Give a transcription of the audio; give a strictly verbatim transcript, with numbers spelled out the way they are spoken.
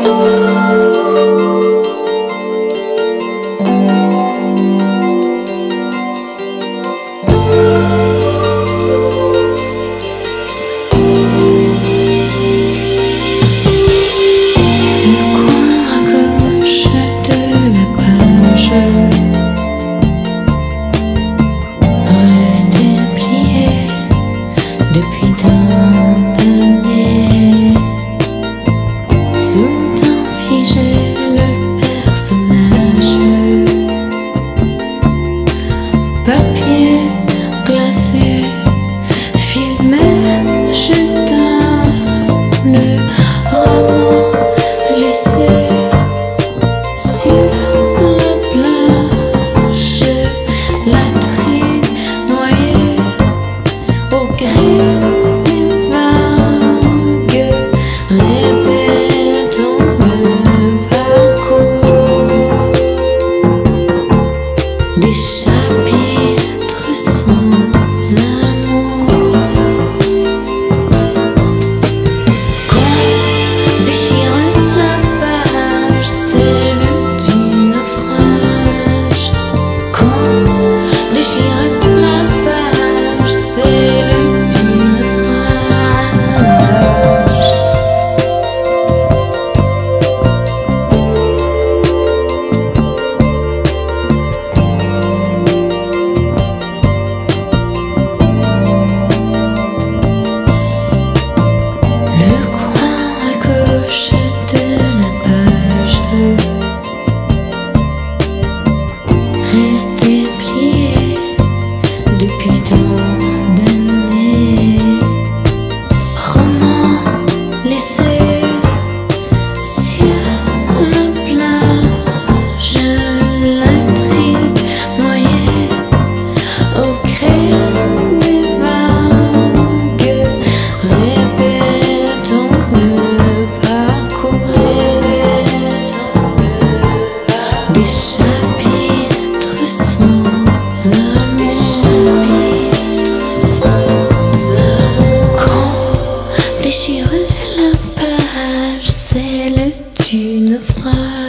Papier glacé, filmé, jetable, roman laissé sur la plage, l'intrigue noyée au gré des vagues, répétons le parcours des chapitres sans amour. Quand déchire la page, c'est le du naufrage. Quand déchire la page, c'est le du naufrage. Le coin à gauche de la page reste déplié depuis tant d'années. Roman laissé sur la plage, l'intrigue noyée au gré des vagues, répétons le parcours des chapitres sans amour. Quand déchire la page, c'est le du naufrage.